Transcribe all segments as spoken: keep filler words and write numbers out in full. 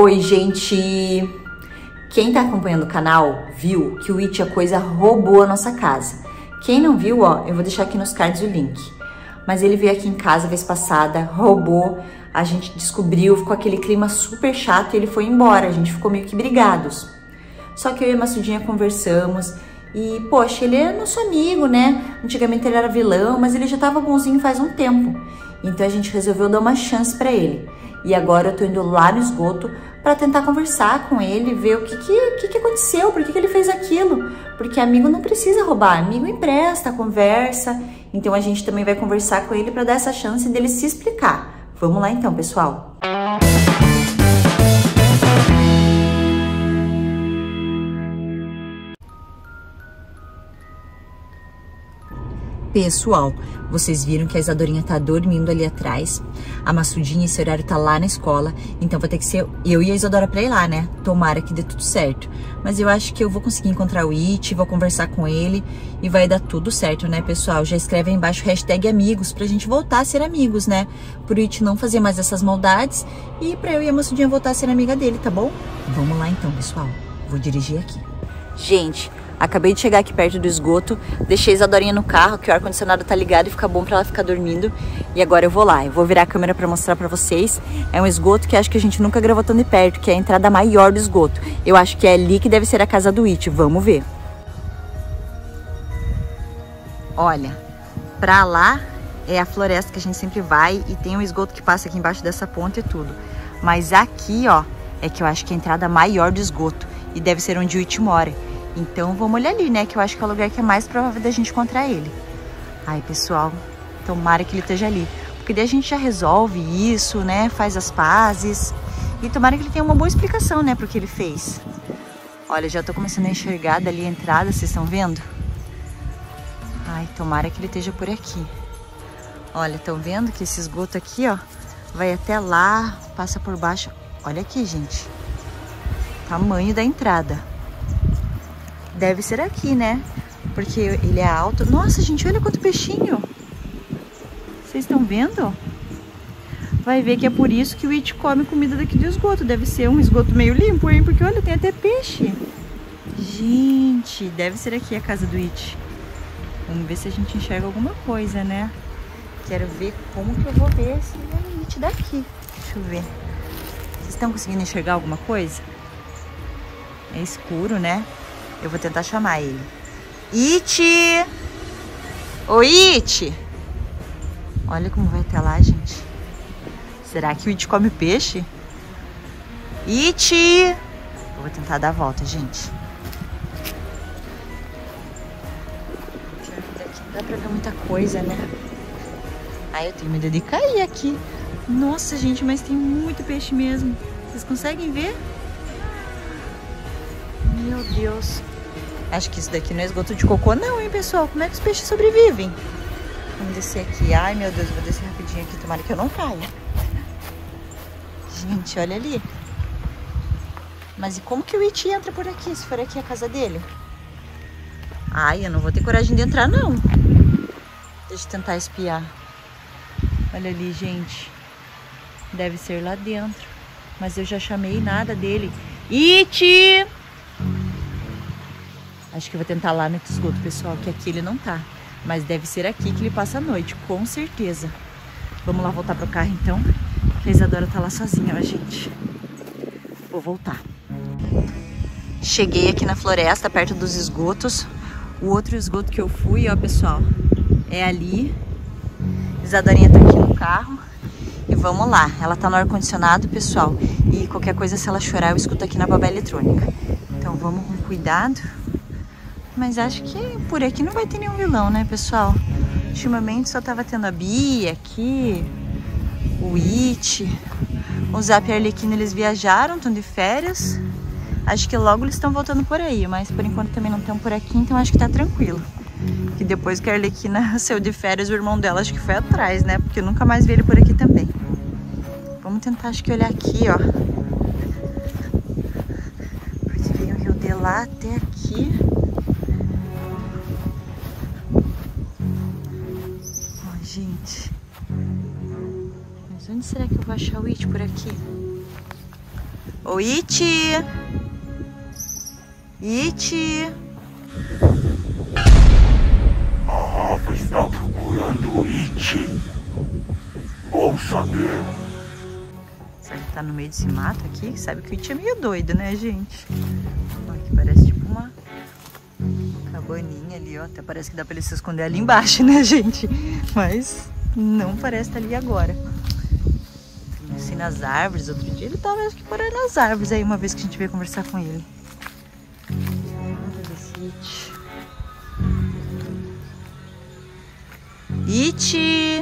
Oi, gente! Quem tá acompanhando o canal viu que o It a Coisa roubou a nossa casa. Quem não viu, ó, eu vou deixar aqui nos cards o link. Mas ele veio aqui em casa a vez passada, roubou, a gente descobriu, ficou aquele clima super chato e ele foi embora, a gente ficou meio que brigados. Só que eu e a Massudinha conversamos e, poxa, ele é nosso amigo, né? Antigamente ele era vilão, mas ele já tava bonzinho faz um tempo. Então a gente resolveu dar uma chance pra ele. E agora eu tô indo lá no esgoto pra tentar conversar com ele, ver o que que, que, que aconteceu, por que que ele fez aquilo. Porque amigo não precisa roubar, amigo empresta, conversa. Então a gente também vai conversar com ele pra dar essa chance dele se explicar. Vamos lá então, pessoal. Pessoal, vocês viram que a Isadorinha tá dormindo ali atrás. A Massudinha, esse horário, tá lá na escola. Então vai ter que ser eu e a Isadora pra ir lá, né? Tomara que dê tudo certo. Mas eu acho que eu vou conseguir encontrar o It, vou conversar com ele e vai dar tudo certo, né, pessoal? Já escreve aí embaixo hashtag amigos pra gente voltar a ser amigos, né? Pro It não fazer mais essas maldades e pra eu e a Massudinha voltar a ser amiga dele, tá bom? Vamos lá então, pessoal. Vou dirigir aqui. Gente, acabei de chegar aqui perto do esgoto, deixei a Isadorinha no carro, que o ar-condicionado tá ligado e fica bom pra ela ficar dormindo. E agora eu vou lá, eu vou virar a câmera pra mostrar pra vocês. É um esgoto que acho que a gente nunca gravou tão de perto, que é a entrada maior do esgoto. Eu acho que é ali que deve ser a casa do It, vamos ver. Olha, pra lá é a floresta que a gente sempre vai e tem um esgoto que passa aqui embaixo dessa ponte e tudo. Mas aqui, ó, é que eu acho que é a entrada maior do esgoto e deve ser onde o It mora. Então vamos olhar ali, né? Que eu acho que é o lugar que é mais provável da gente encontrar ele. Ai, pessoal, tomara que ele esteja ali. Porque daí a gente já resolve isso, né? Faz as pazes. E tomara que ele tenha uma boa explicação, né? Pro que ele fez. Olha, já tô começando a enxergar dali a entrada, vocês estão vendo? Ai, tomara que ele esteja por aqui. Olha, estão vendo que esse esgoto aqui, ó, vai até lá, passa por baixo. Olha aqui, gente. Tamanho da entrada. Deve ser aqui, né? Porque ele é alto. Nossa, gente, olha quanto peixinho. Vocês estão vendo? Vai ver que é por isso que o It come comida daqui do esgoto. Deve ser um esgoto meio limpo, hein? Porque, olha, tem até peixe. Gente, deve ser aqui a casa do It. Vamos ver se a gente enxerga alguma coisa, né? Quero ver como que eu vou ver esse It daqui. Deixa eu ver. Vocês estão conseguindo enxergar alguma coisa? É escuro, né? Eu vou tentar chamar ele. It! Ô, It! Olha como vai até lá, gente. Será que o It come peixe? It! Eu vou tentar dar a volta, gente. Daqui não dá pra ver muita coisa, né? Ai, eu tenho medo de cair aqui. Nossa, gente, mas tem muito peixe mesmo. Vocês conseguem ver? Meu Deus. Acho que isso daqui não é esgoto de cocô não, hein, pessoal? Como é que os peixes sobrevivem? Vamos descer aqui. Ai, meu Deus, vou descer rapidinho aqui. Tomara que eu não caia. Gente, olha ali. Mas e como que o It entra por aqui, se for aqui a casa dele? Ai, eu não vou ter coragem de entrar, não. Deixa eu tentar espiar. Olha ali, gente. Deve ser lá dentro. Mas eu já chamei nada dele. It! Acho que eu vou tentar lá no esgoto, pessoal, que aqui ele não tá. Mas deve ser aqui que ele passa a noite, com certeza. Vamos lá voltar pro carro, então. Que a Isadora tá lá sozinha, ó, gente. Vou voltar. Cheguei aqui na floresta, perto dos esgotos. O outro esgoto que eu fui, ó, pessoal, é ali. Isadorinha tá aqui no carro. E vamos lá. Ela tá no ar-condicionado, pessoal. E qualquer coisa, se ela chorar, eu escuto aqui na babá eletrônica. Então vamos com cuidado. Mas acho que por aqui não vai ter nenhum vilão, né, pessoal? Ultimamente só tava tendo a Bia aqui, o It, o Zap e a Arlequina, eles viajaram, estão de férias. Acho que logo eles estão voltando por aí, mas por enquanto também não estão por aqui, então acho que tá tranquilo. Que depois que a Arlequina saiu de férias, o irmão dela acho que foi atrás, né? Porque eu nunca mais vi ele por aqui também. Vamos tentar, acho que olhar aqui, ó. Porque vem o rio de lá até aqui. Gente, mas onde será que eu vou achar o It por aqui? Ô, It! It! A Rafa está procurando o It. Bom saber. Será que tá no meio desse mato aqui? Sabe que o It é meio doido, né, gente? Olha, aqui parece tipo uma cabaninha ali, ó. Até parece que dá pra ele se esconder ali embaixo, né, gente? Mas não parece estar ali agora. Assim, nas árvores. Outro dia ele tava, acho que, parando nas árvores aí, uma vez que a gente veio conversar com ele. Nada desse It. It!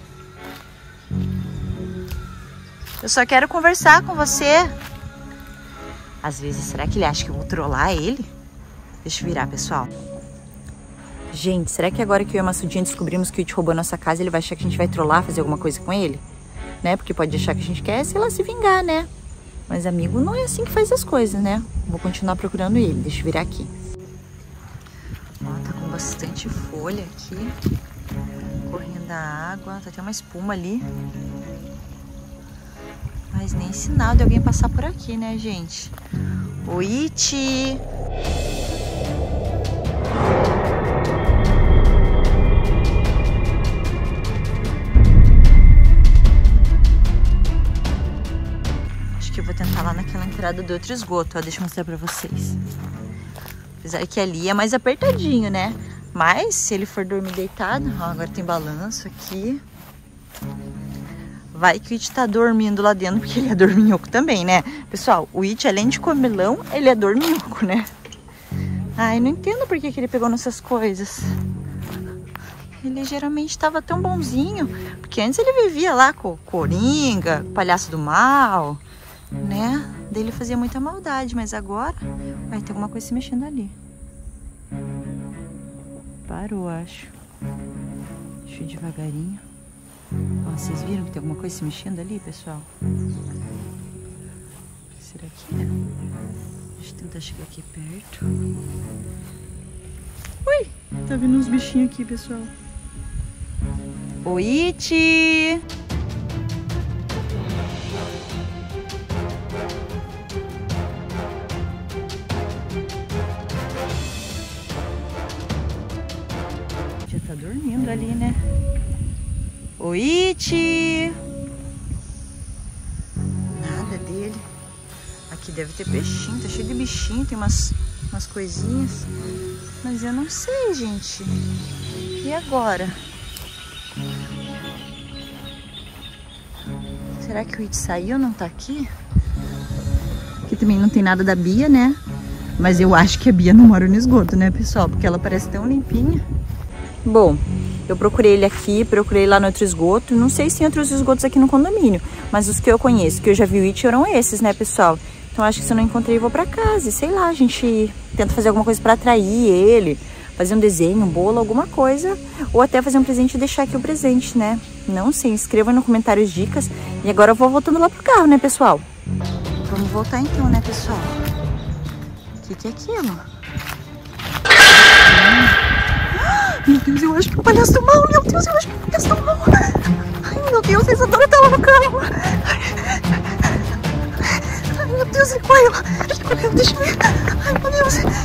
Eu só quero conversar com você. Às vezes, será que ele acha que eu vou trollar ele? Deixa eu virar, pessoal. Gente, será que agora que eu e a Maçudinha descobrimos que o It roubou a nossa casa, ele vai achar que a gente vai trollar, fazer alguma coisa com ele? Né? Porque pode achar que a gente quer, sei lá, se vingar, né? Mas, amigo, não é assim que faz as coisas, né? Vou continuar procurando ele. Deixa eu virar aqui. Ó, tá com bastante folha aqui. Correndo a água. Tá até uma espuma ali. Mas nem sinal de alguém passar por aqui, né, gente? O It! Acho que eu vou tentar lá naquela entrada do outro esgoto, ó. Deixa eu mostrar pra vocês. Apesar que ali é mais apertadinho, né? Mas se ele for dormir deitado, ó, agora tem balanço aqui. Vai que o It tá dormindo lá dentro, porque ele é dorminhoco também, né? Pessoal, o It, além de comilão, ele é dorminhoco, né? Ai, não entendo por que, que ele pegou nessas coisas. Ele geralmente tava tão bonzinho, porque antes ele vivia lá com o Coringa, o Palhaço do Mal, né? Daí ele fazia muita maldade, mas agora vai ter alguma coisa se mexendo ali. Parou, acho. Deixa eu ir devagarinho. Ó, vocês viram que tem alguma coisa se mexendo ali, pessoal? Será que é? Deixa eu tentar chegar aqui perto. Ui! Tá vindo uns bichinhos aqui, pessoal. O It! Já tá dormindo ali, né? O It! Nada dele. Aqui deve ter peixinho, tá cheio de bichinho, tem umas, umas coisinhas. Mas eu não sei, gente. E agora? Será que o It saiu, não tá aqui? Aqui também não tem nada da Bia, né? Mas eu acho que a Bia não mora no esgoto, né, pessoal? Porque ela parece tão limpinha. Bom, eu procurei ele aqui, procurei lá no outro esgoto. Não sei se tem outros esgotos aqui no condomínio, mas os que eu conheço, que eu já vi o It, eram esses, né, pessoal? Então acho que se eu não encontrei, eu vou pra casa. E sei lá, a gente tenta fazer alguma coisa pra atrair ele, fazer um desenho, um bolo, alguma coisa. Ou até fazer um presente e deixar aqui o presente, né? Não sei, escreva no comentário as dicas. E agora eu vou voltando lá pro carro, né, pessoal? Vamos voltar então, né, pessoal? O que que é aquilo? Meu Deus, eu acho que é o Palhaço do Mal. Meu Deus, eu acho que é o Palhaço do Mal. Ai, meu Deus, eles adoram estar lá no carro. Ai, meu Deus, ele correu. Ele correu, deixa eu ver. Ai, meu Deus.